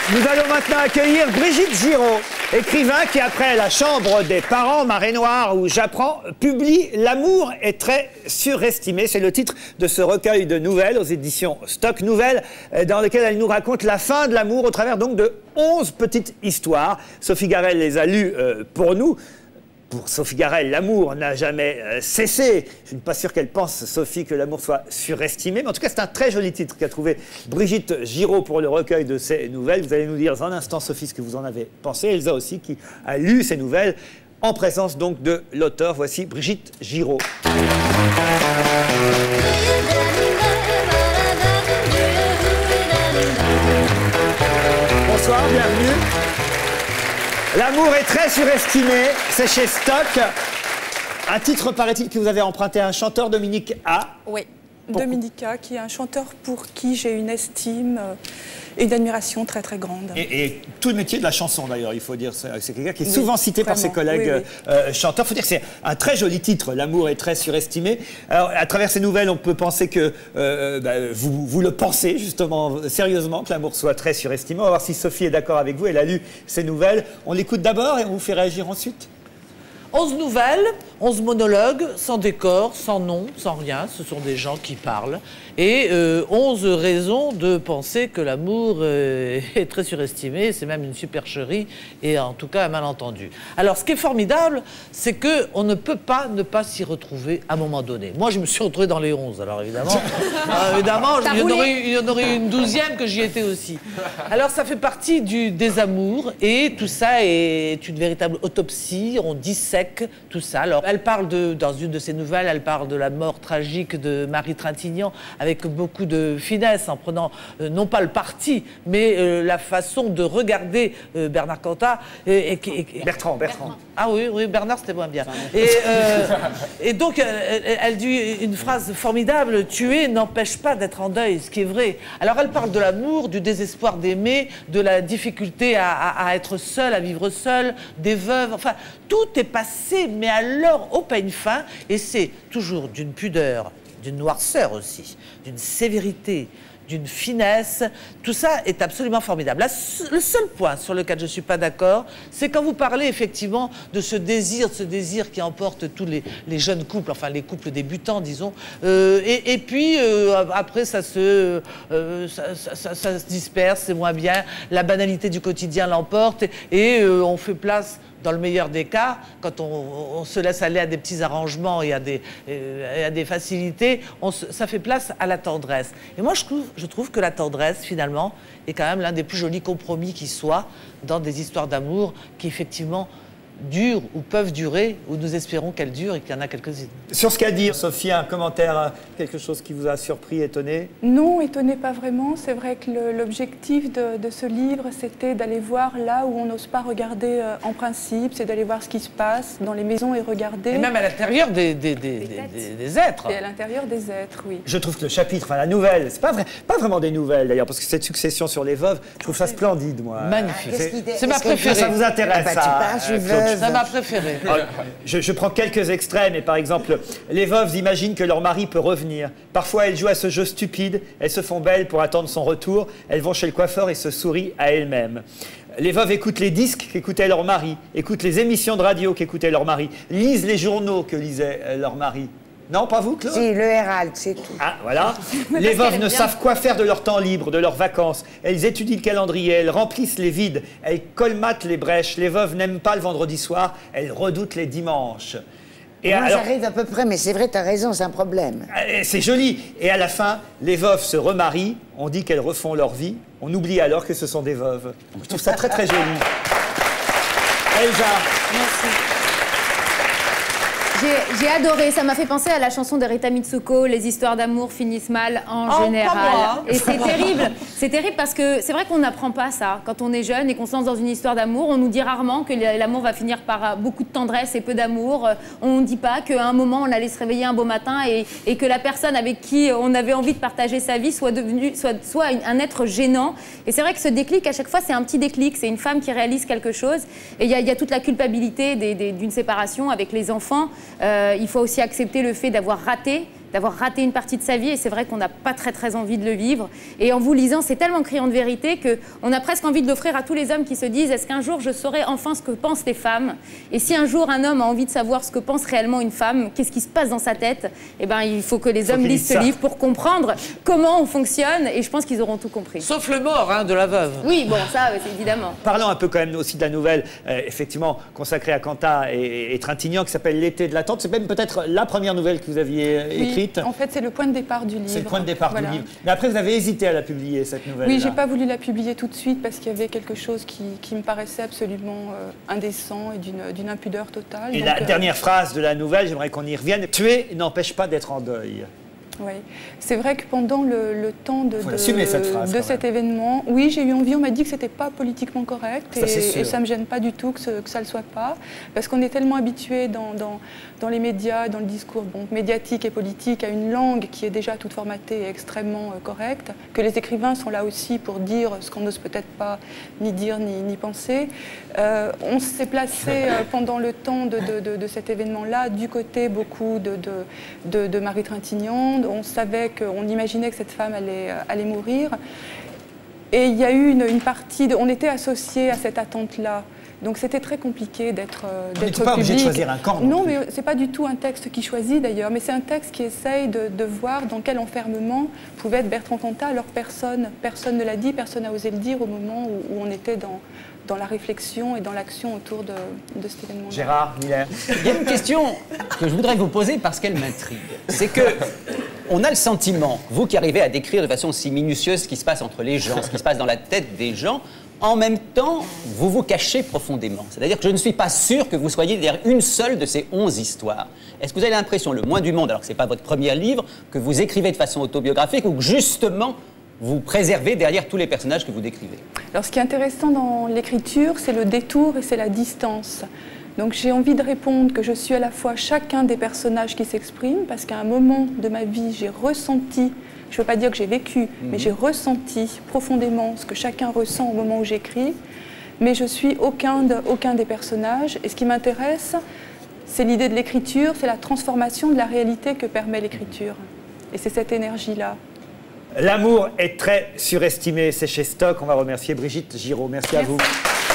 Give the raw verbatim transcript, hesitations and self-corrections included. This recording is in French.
Nous allons maintenant accueillir Brigitte Giraud, écrivain qui, après La Chambre des parents, Marée Noire ou J'apprends, publie L'amour est très surestimé. C'est le titre de ce recueil de nouvelles aux éditions Stock Nouvelles, dans lequel elle nous raconte la fin de l'amour au travers donc de onze petites histoires. Sophie Garel les a lues euh, pour nous. Pour Sophie Garel, l'amour n'a jamais euh, cessé. Je ne suis pas sûr qu'elle pense, Sophie, que l'amour soit surestimé. Mais en tout cas, c'est un très joli titre qu'a trouvé Brigitte Giraud pour le recueil de ces nouvelles. Vous allez nous dire en un instant, Sophie, ce que vous en avez pensé. Elsa aussi, qui a lu ces nouvelles, en présence donc de l'auteur. Voici Brigitte Giraud. Bonsoir, bienvenue. L'amour est très surestimé, c'est chez Stock. Un titre, paraît-il, que vous avez emprunté à un chanteur, Dominique A. Oui, Pourquoi? Dominique A, qui est un chanteur pour qui j'ai une estime et une admiration très très grande. Et, et tout le métier de la chanson, d'ailleurs, il faut dire, c'est quelqu'un qui est souvent oui, cité vraiment, par ses collègues oui, oui. Euh, chanteurs. Il faut dire que c'est un très joli titre, L'amour est très surestimé. Alors, à travers ces nouvelles, on peut penser que euh, bah, vous, vous le pensez, justement, sérieusement, que l'amour soit très surestimé. On va voir si Sophie est d'accord avec vous. Elle a lu ces nouvelles. On l'écoute d'abord et on vous fait réagir ensuite. onze nouvelles, onze monologues, sans décor, sans nom, sans rien. Ce sont des gens qui parlent. Et euh, onze raisons de penser que l'amour euh, est très surestimé. C'est même une supercherie et en tout cas un malentendu. Alors, ce qui est formidable, c'est qu'on ne peut pas ne pas s'y retrouver à un moment donné. Moi, je me suis retrouvée dans les onze, alors évidemment. euh, évidemment, il y, en aurait, il y en aurait une douzième que j'y étais aussi. Alors, ça fait partie du désamour et tout ça est une véritable autopsie. On dissèque tout ça. Alors, elle parle de, dans une de ses nouvelles, elle parle de la mort tragique de Marie Trintignant avec beaucoup de finesse, en prenant euh, non pas le parti, mais euh, la façon de regarder euh, Bernard Cantat. Et, et, et, Bertrand, Bertrand. Ah oui, oui, Bernard, c'était moins bien. Et, euh, et donc, elle, elle dit une phrase formidable, « Tuer n'empêche pas d'être en deuil », ce qui est vrai. Alors, elle parle de l'amour, du désespoir d'aimer, de la difficulté à, à, à être seule, à vivre seule, des veuves, enfin, tout est passé, mais alors au peigne fin, et c'est toujours d'une pudeur, d'une noirceur aussi, d'une sévérité, d'une finesse. Tout ça est absolument formidable. La, le seul point sur lequel je ne suis pas d'accord, c'est quand vous parlez effectivement de ce désir, de ce désir qui emporte tous les, les jeunes couples, enfin les couples débutants, disons. Euh, et, et puis, euh, après, ça se, euh, ça, ça, ça, ça se disperse, c'est moins bien. La banalité du quotidien l'emporte et, et euh, on fait place, dans le meilleur des cas, quand on, on se laisse aller à des petits arrangements et à des, et à des facilités, on se, ça fait place à la tendresse. Et moi, je trouve, je trouve que la tendresse, finalement, est quand même l'un des plus jolis compromis qui soit dans des histoires d'amour qui, effectivement, durent ou peuvent durer, ou nous espérons qu'elles durent et qu'il y en a quelques-unes. Sur ce qu'a dit Sophie, un commentaire, quelque chose qui vous a surpris, étonné? Non, étonné pas vraiment. C'est vrai que l'objectif de, de ce livre, c'était d'aller voir là où on n'ose pas regarder euh, en principe, c'est d'aller voir ce qui se passe dans les maisons et regarder. Et même à l'intérieur des, des, des, des, des, des êtres. Et à l'intérieur des êtres, oui. Je trouve que le chapitre, enfin la nouvelle, c'est pas, vrai, pas vraiment des nouvelles d'ailleurs, parce que cette succession sur les veuves, je trouve ça splendide, moi. Magnifique. Ah, c'est ma préférée. Ça vous intéresse, ah bah, ça, tu passes, Claude? Ça m'a préféré. Je, je prends quelques extraits, mais par exemple, les veuves imaginent que leur mari peut revenir. Parfois, elles jouent à ce jeu stupide, elles se font belles pour attendre son retour, elles vont chez le coiffeur et se sourient à elles-mêmes. Les veuves écoutent les disques qu'écoutait leur mari, écoutent les émissions de radio qu'écoutait leur mari, lisent les journaux que lisait leur mari. Non, pas vous, Claude? Si, le Hérald, c'est tout. Ah, voilà. Les veuves ne savent quoi faire de leur temps libre, de leurs vacances. Elles étudient le calendrier, elles remplissent les vides, elles colmatent les brèches. Les veuves n'aiment pas le vendredi soir, elles redoutent les dimanches. Et Moi, alors, j'arrive à peu près, mais c'est vrai, t'as raison, c'est un problème. c'est joli. Et à la fin, les veuves se remarient, on dit qu'elles refont leur vie, on oublie alors que ce sont des veuves. Je trouve ça très très joli. Elsa. Merci. J'ai adoré, ça m'a fait penser à la chanson de Rita Mitsuko, les histoires d'amour finissent mal en oh, général. Et c'est terrible, c'est terrible parce que c'est vrai qu'on n'apprend pas ça. Quand on est jeune et qu'on se lance dans une histoire d'amour, on nous dit rarement que l'amour va finir par beaucoup de tendresse et peu d'amour. On ne dit pas qu'à un moment on allait se réveiller un beau matin et, et que la personne avec qui on avait envie de partager sa vie soit devenue soit, soit un être gênant. Et c'est vrai que ce déclic, à chaque fois, c'est un petit déclic, c'est une femme qui réalise quelque chose. Et il y, y a toute la culpabilité d'une séparation avec les enfants. Euh, il faut aussi accepter le fait d'avoir raté, d'avoir raté une partie de sa vie, et c'est vrai qu'on n'a pas très très envie de le vivre. Et en vous lisant, c'est tellement criant de vérité qu'on a presque envie de l'offrir à tous les hommes qui se disent, est-ce qu'un jour je saurai enfin ce que pensent les femmes? Et si un jour un homme a envie de savoir ce que pense réellement une femme, qu'est-ce qui se passe dans sa tête, eh ben, il faut que les hommes lisent ce livre pour comprendre comment on fonctionne, et je pense qu'ils auront tout compris. Sauf le mort hein, de la veuve. Oui, bon, ça, c'est évidemment. Parlons un peu quand même aussi de la nouvelle, euh, effectivement, consacrée à Quentin et, et Trintignant, qui s'appelle L'été de l'attente. C'est même peut-être la première nouvelle que vous aviez oui, écrite. En fait, c'est le point de départ du livre. C'est le point de départ voilà. du livre. Mais après, vous avez hésité à la publier, cette nouvelle. Oui, j'ai pas voulu la publier tout de suite parce qu'il y avait quelque chose qui, qui me paraissait absolument euh, indécent et d'une impudeur totale. Et donc, la euh... dernière phrase de la nouvelle, j'aimerais qu'on y revienne. Tuer n'empêche pas d'être en deuil. Oui, c'est vrai que pendant le, le temps de, de, cette phrase, de cet événement, oui, j'ai eu envie, on m'a dit que c'était pas politiquement correct, ça, et, et ça me gêne pas du tout que, ce, que ça le soit pas, parce qu'on est tellement habitué dans, dans, dans les médias, dans le discours bon, médiatique et politique, à une langue qui est déjà toute formatée et extrêmement euh, correcte, que les écrivains sont là aussi pour dire ce qu'on n'ose peut-être pas ni dire ni, ni penser. Euh, on s'est placé euh, pendant le temps de, de, de, de cet événement-là du côté beaucoup de, de, de, de Marie Trintignant. On savait qu'on imaginait que cette femme allait, allait mourir. Et il y a eu une, une partie, de, on était associés à cette attente-là. Donc c'était très compliqué d'être public. On n'était pas obligé de choisir un camp. Non, mais c'est pas du tout un texte qui choisit d'ailleurs, mais c'est un texte qui essaye de, de voir dans quel enfermement pouvait être Bertrand Cantat. Alors personne, personne ne l'a dit, personne n'a osé le dire au moment où, où on était dans, dans la réflexion et dans l'action autour de, de cet événement. Gérard Miller. Il y a une question que je voudrais vous poser parce qu'elle m'intrigue. C'est que on a le sentiment, vous qui arrivez à décrire de façon si minutieuse ce qui se passe entre les gens, ce qui se passe dans la tête des gens, en même temps, vous vous cachez profondément. C'est-à-dire que je ne suis pas sûr que vous soyez derrière une seule de ces onze histoires. Est-ce que vous avez l'impression, le moins du monde, alors que ce n'est pas votre premier livre, que vous écrivez de façon autobiographique ou que justement vous préservez derrière tous les personnages que vous décrivez? Alors ce qui est intéressant dans l'écriture, c'est le détour et c'est la distance. Donc j'ai envie de répondre que je suis à la fois chacun des personnages qui s'expriment, parce qu'à un moment de ma vie, j'ai ressenti, je ne veux pas dire que j'ai vécu, mmh. mais j'ai ressenti profondément ce que chacun ressent au moment où j'écris, mais je suis aucun, de, aucun des personnages. Et ce qui m'intéresse, c'est l'idée de l'écriture, c'est la transformation de la réalité que permet l'écriture. Et c'est cette énergie-là. L'amour est très surestimé, c'est chez Stock. On va remercier Brigitte Giraud. Merci, Merci. à vous.